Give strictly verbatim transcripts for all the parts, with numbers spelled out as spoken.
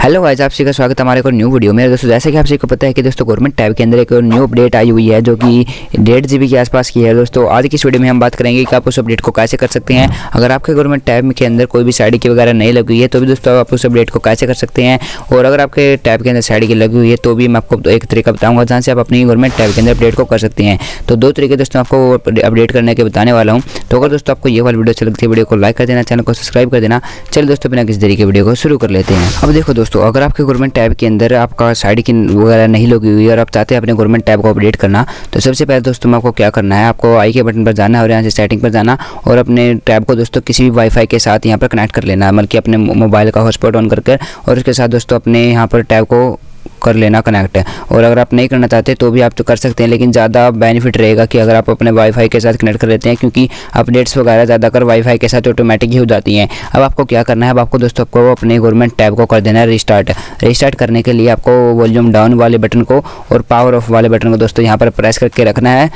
Hello guys, आप सभी का स्वागत है हमारे को न्यू वीडियो में। दोस्तों जैसे कि आप सभी को पता है कि दोस्तों गवर्नमेंट टैब के अंदर एक न्यू अपडेट आई हुई है जो कि डेढ़ जीबी के आसपास की है। दोस्तों आज की इस वीडियो में हम बात करेंगे कि आप उस अपडेट को कैसे कर सकते हैं। अगर आपके गवर्नमेंट टैब के अंदर कोई भी साइड की वगैरह नहीं लगी हुई है तो भी दोस्तों आप उस अपडेट को कैसे कर सकते हैं। और अगर आपके टैब के अंदर साइड की लगी हुई है तो भी मैं आपको एक तरीका बताऊँगा जहाँ से आप अपनी गवर्नमेंट टैब के अंदर अपडेट को कर सकते हैं। तो दो तरीके दोस्तों आपको अपडेट करने के बताने वाला हूँ। तो अगर दोस्तों आपको ये वाली वीडियो अच्छी लगती है वीडियो को लाइक कर देना, चैनल को सब्सक्राइब कर देना। चलिए दोस्तों बिना किसी देरी के वीडियो को शुरू कर लेते हैं। अब देखो दोस्तों, अगर आपके गवर्नमेंट टैब के अंदर आपका साइड की वगैरह नहीं लगी हुई है और आप चाहते हैं अपने गवर्नमेंट टैब को अपडेट करना, तो सबसे पहले दोस्तों आपको क्या करना है, आपको आई के बटन पर जाना है और यहाँ से सेटिंग पर जाना और अपने टैब को दोस्तों किसी भी वाईफाई के साथ यहाँ पर कनेक्ट कर लेना है, मतलब कि अपने मोबाइल का हॉटस्पॉट ऑन करके और उसके साथ दोस्तों अपने यहाँ पर टैब को कर लेना कनेक्ट है। और अगर आप नहीं करना चाहते तो भी आप तो कर सकते हैं, लेकिन ज़्यादा बेनिफिट रहेगा कि अगर आप अपने वाईफाई के साथ कनेक्ट कर लेते हैं, क्योंकि अपडेट्स वगैरह ज़्यादातर वाईफाई के साथ ऑटोमेटिक ही हो जाती हैं। अब आपको क्या करना है, अब आपको दोस्तों आपको अपने गवर्नमेंट टैब को कर देना है रिस्टार्ट। रिस्टार्ट करने के लिए आपको वॉल्यूम डाउन वाले बटन को और पावर ऑफ वाले बटन को दोस्तों यहाँ पर प्रेस करके रखना है।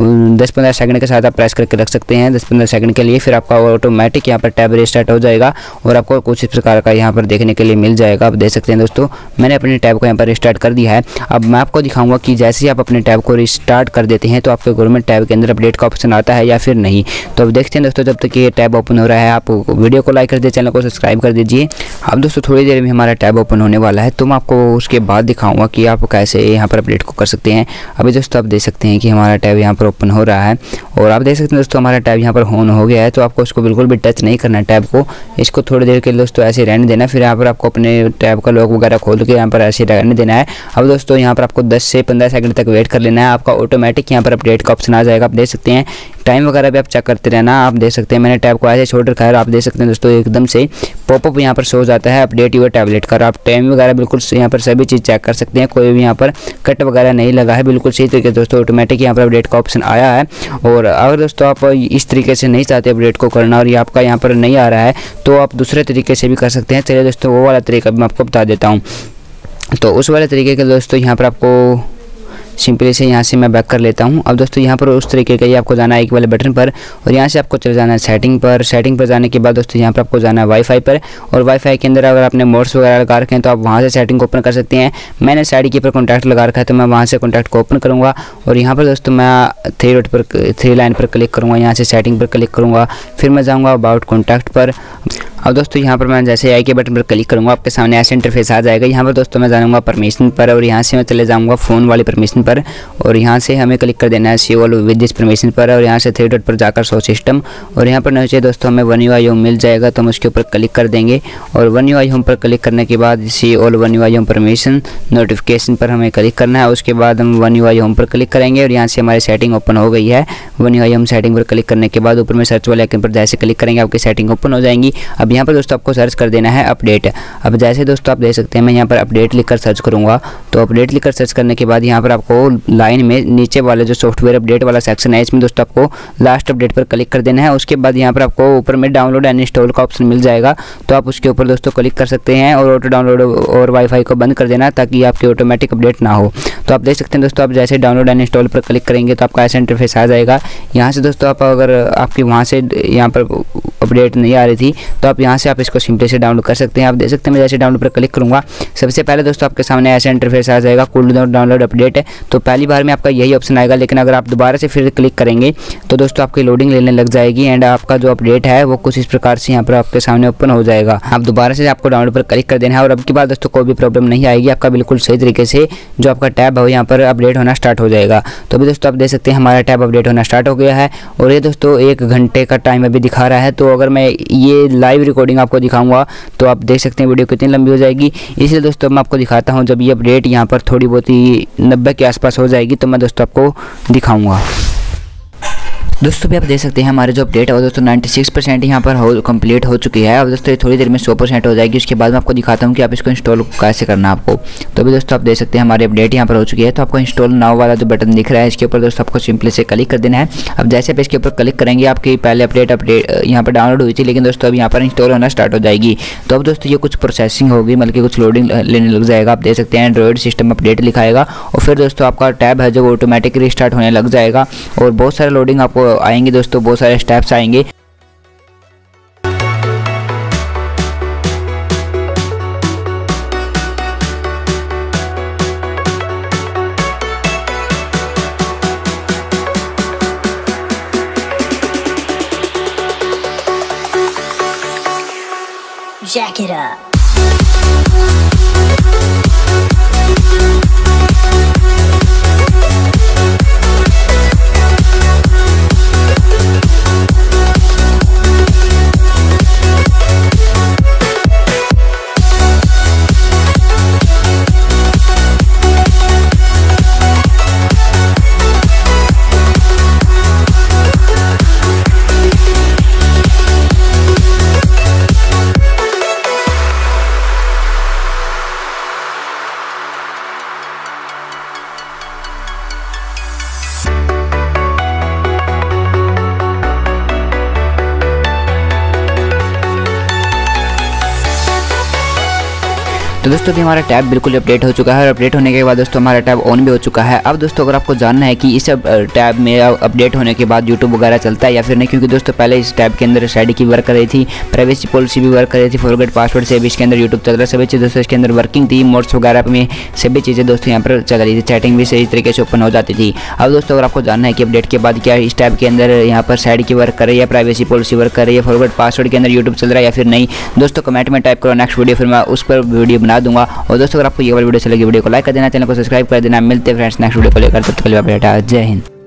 दस पंद्रह सेकंड के साथ आप प्रेस करके रख सकते हैं, दस पंद्रह सेकंड के लिए। फिर आपका ऑटोमेटिक यहाँ पर टैब रिस्टार्ट हो जाएगा और आपको कुछ इस प्रकार का यहाँ पर देखने के लिए मिल जाएगा। आप देख सकते हैं दोस्तों, मैंने अपने टैब को यहाँ पर रिस्टार्ट कर दिया है। अब मैं आपको दिखाऊंगा कि जैसे ही आप अपने टैब को रिस्टार्ट कर देते हैं तो आपके गवर्नमेंट टैब के अंदर अपडेट का ऑप्शन आता है या फिर नहीं। तो अब देखते हैं दोस्तों, जब तक ये टैब ओपन हो रहा है आप वीडियो को लाइक कर दीजिए, चैनल को सब्सक्राइब कर दीजिए। अब दोस्तों थोड़ी देर में हमारा टैब ओपन होने वाला है, तो मैं आपको उसके बाद दिखाऊंगा कि आप कैसे यहाँ पर अपडेट को कर सकते हैं। अभी दोस्तों आप देख सकते हैं कि हमारा टैब यहाँ पर ओपन हो रहा है और आप देख सकते हैं दोस्तों हमारा टैब यहाँ पर ऑन हो गया है। तो आपको उसको बिल्कुल भी टच नहीं करना है टैब को, इसको थोड़ी देर के लिए दोस्तों ऐसे रहने देना। फिर यहाँ पर आपको अपने टैब का लॉक वगैरह खोल के यहाँ पर ऐसे रहने देना है। अब दोस्तों यहाँ पर आपको दस से पंद्रह सेकंड तक वेट कर लेना है, आपका ऑटोमेटिक यहाँ पर अपडेट का ऑप्शन आ जाएगा। आप देख सकते हैं टाइम वगैरह भी आप चेक करते रहना। आप देख सकते हैं मैंने टैब को ऐसे छोड़ रखा है और आप देख सकते हैं दोस्तों एकदम से पॉपअप यहाँ पर शो हो जाता है अपडेट योर टैबलेट का। आप टाइम वगैरह बिल्कुल यहाँ पर सभी चीज़ चेक कर सकते हैं, कोई भी यहाँ पर कट वगैरह नहीं लगा है, बिल्कुल सही तरीके से दोस्तों ऑटोमेटिक यहाँ पर अपडेट का ऑप्शन आया है। और अगर दोस्तों आप इस तरीके से नहीं चाहते अपडेट को करना और ये आपका यहाँ पर नहीं आ रहा है तो आप दूसरे तरीके से भी कर सकते हैं। चलिए दोस्तों वो वाला तरीका भी मैं आपको बता देता हूँ। तो उस वाले तरीके के दोस्तों यहाँ पर आपको सिंपली से यहाँ से मैं बैक कर लेता हूँ। अब दोस्तों यहाँ पर उस तरीके का ही आपको जाना है एक वाले बटन पर और यहाँ से आपको चले जाना है सेटिंग पर। सेटिंग पर जाने के बाद दोस्तों यहाँ पर आपको जाना है वाईफाई पर और वाईफाई के अंदर अगर आपने मोड्स वगैरह लगा रखे हैं तो आप वहाँ से सेटिंग को ओपन कर सकते हैं। मैंने साइड की पर कॉन्टैक्ट लगा रखा है तो मैं वहाँ से कॉन्टैक्ट को ओपन करूँगा और यहाँ पर दोस्तों मैं थ्री डॉट पर थ्री लाइन पर क्लिक करूँगा, यहाँ से सेटिंग पर क्लिक करूँगा, फिर मैं जाऊँगा अबाउट कॉन्टैक्ट पर। अब दोस्तों यहाँ पर मैं जैसे आई के बटन पर क्लिक करूँगा आपके सामने ऐसे इंटरफेस आ जाएगा। यहाँ पर दोस्तों मैं जाऊँगा परमिशन पर और यहाँ से मैं चले जाऊँगा फ़ोन वाली परमिशन पर और यहाँ से हमें क्लिक कर देना है see all with this permission पर और यहाँ से थ्री डॉट पर जाकर शो सिस्टम और यहाँ पर नीचे दोस्तों हमें वन यू आई होम मिल जाएगा तो हम उसके ऊपर क्लिक कर देंगे और वन यू आई होम पर क्लिक करने के बाद see all One U I Home permission notification पर हमें क्लिक करना है। उसके बाद हम वन यू आई होम पर क्लिक करेंगे और यहाँ से हमारी सेटिंग ओपन हो गई है। One U I Home setting पर क्लिक करने के बाद ऊपर में सर्च वाले आइकन पर जैसे क्लिक करेंगे आपकी सेटिंग ओपन हो जाएंगी। अब यहाँ पर दोस्तों आपको सर्च कर देना है अपडेट। अब जैसे दोस्तों आप देख सकते हैं मैं यहाँ पर अपडेट लिखकर सर्च करूँगा तो अपडेट लिखकर सर्च करने के बाद यहाँ पर आपको लाइन में नीचे वाले जो सॉफ्टवेयर अपडेट वाला सेक्शन है इसमें दोस्तों आपको लास्ट अपडेट पर क्लिक कर देना है। उसके बाद यहाँ पर आपको ऊपर में डाउनलोड एंड इंस्टॉल का ऑप्शन मिल जाएगा तो आप उसके ऊपर दोस्तों क्लिक कर सकते हैं और ऑटो डाउनलोड और वाईफाई को बंद कर देना ताकि आपकी ऑटोमेटिक अपडेट ना हो। तो आप देख सकते हैं दोस्तों आप जैसे डाउनलोड एंड इंस्टॉल पर क्लिक करेंगे तो आपका ऐसा इंटरफेस आ जाएगा। यहाँ से दोस्तों आप अगर आपकी वहाँ से यहाँ पर अपडेट नहीं आ रही थी तो आप यहाँ से आप इसको सिंपली से डाउनलोड कर सकते हैं। आप देख सकते हैं मैं जैसे डाउनलोड पर क्लिक करूँगा सबसे पहले दोस्तों आपके सामने ऐसा इंटरफेस आ जाएगा कूल डाउनलोड अपडेट है। तो पहली बार में आपका यही ऑप्शन आएगा, लेकिन अगर आप दोबारा से फिर क्लिक करेंगे तो दोस्तों आपकी लोडिंग लेने लग जाएगी एंड आपका जो अपडेट है वो कुछ इस प्रकार से यहाँ पर आपके सामने ओपन हो जाएगा। आप दोबारा से आपको डाउनलोड पर क्लिक कर देना है और अब की बार दोस्तों कोई भी प्रॉब्लम नहीं आएगी, आपका बिल्कुल सही तरीके से जो आपका टैब है यहाँ पर अपडेट होना स्टार्ट हो जाएगा। तो अभी दोस्तों आप देख सकते हैं हमारा टैब अपडेट होना स्टार्ट हो गया है और ये दोस्तों एक घंटे का टाइम अभी दिखा रहा है। तो अगर मैं ये लाइव रिकॉर्डिंग आपको दिखाऊंगा तो आप देख सकते हैं वीडियो कितनी लंबी हो जाएगी, इसलिए दोस्तों मैं आपको दिखाता हूँ जब ये अपडेट यहाँ पर थोड़ी बहुत ही नब्बे के आसपास हो जाएगी तो मैं दोस्तों आपको दिखाऊंगा। दोस्तों भी आप देख सकते हैं हमारे जो अपडेट है वो दोस्तों छियानवे परसेंट यहाँ पर हो कंप्लीट हो चुकी है। अब दोस्तों ये थोड़ी देर में सौ परसेंट हो जाएगी, उसके बाद मैं आपको दिखाता हूँ कि आप इसको इंस्टॉल कैसे करना है आपको। तो अभी दोस्तों आप देख सकते हैं हमारे अपडेट यहाँ पर हो चुकी है। तो आपको इंस्टॉल नाउ वाला जो बटन दिख रहा है इसके ऊपर दोस्तों आपको सिंपली से क्लिक कर देना है। अब जैसे आप इसके ऊपर क्लिक करेंगे आपकी पहले अपडेट अपडेट यहाँ पर डाउनलोड हुई थी, लेकिन दोस्तों अब यहाँ पर इंस्टॉल होना स्टार्ट हो जाएगी। तो अब दोस्तों ये कुछ प्रोसेसिंग होगी, मतलब कि कुछ लोडिंग लेने लग जाएगा। आप देख सकते हैं एंड्रॉइड सिस्टम अपडेट लिखाएगा और फिर दोस्तों आपका टैब है जो ऑटोमेटिक रिस्टार्ट होने लग जाएगा और बहुत सारे लोडिंग आपको आएंगे दोस्तों, बहुत सारे स्टेप्स आएंगे। Jack it up. तो दोस्तों भी हमारा टैब बिल्कुल अपडेट हो चुका है और अपडेट होने के बाद दोस्तों हमारा टैब ऑन भी हो चुका है। अब दोस्तों अगर आपको जानना है कि इस टैब में अपडेट होने के बाद यूट्यूब वगैरह चलता है या फिर नहीं, क्योंकि दोस्तों पहले इस टैब के अंदर साइड की वर्क कर रही थी, प्राइवेसी पॉलिसी भी वर्क कर रही थी, फॉरगेट पासवर्ड से भी इसके अंदर यूट्यूब चल रहा है, सभी चीज़ दोस्तों इसके अंदर वर्किंग थी, मोड्स वगैरह में सभी चीज़ें दोस्तों यहाँ पर चल रही थी, चैटिंग भी सही तरीके से ओपन हो जाती थी। अब दोस्तों अगर आपको जानना है कि अपडेट के बाद क्या इस टैब के अंदर यहाँ पर साइड की वर्क कर रही है, प्राइवेसी पॉलिसी वर्क कर रही है, फॉरगेट पासवर्ड के अंदर यूट्यूब चल रहा है या फिर नहीं, दोस्तों कमेंट में टाइप करो नेक्स्ट वीडियो, फिर मैं उस पर वीडियो बना दूंगा। और दोस्तों अगर आपको ये वाली वीडियो अच्छी लगी वीडियो को लाइक कर देना, चैनल को सब्सक्राइब कर देना। मिलते हैं फ्रेंड्स नेक्स्ट वीडियो को लेकर, तब तक के लिए जय हिंद।